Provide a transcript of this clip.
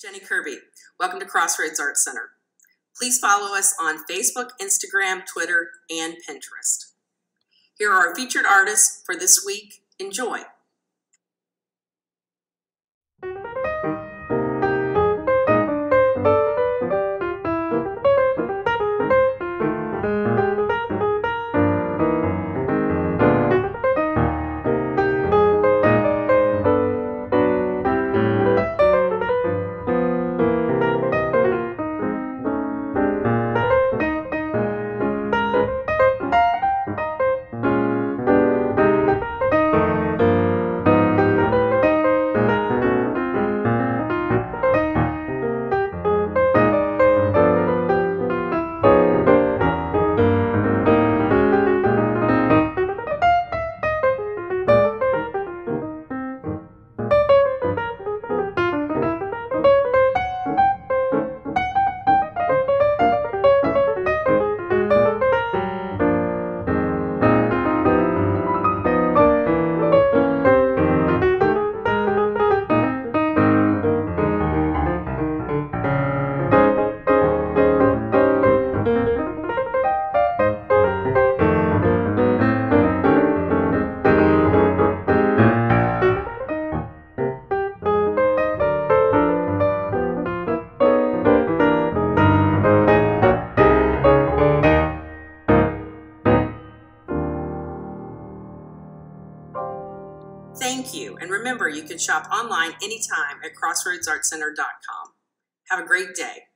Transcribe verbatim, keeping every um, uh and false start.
Jenny Kirby. Welcome to Crossroads Art Center. Please follow us on Facebook, Instagram, Twitter, and Pinterest. Here are our featured artists for this week. Enjoy. Thank you, and remember, you can shop online anytime at crossroads art center dot com. Have a great day.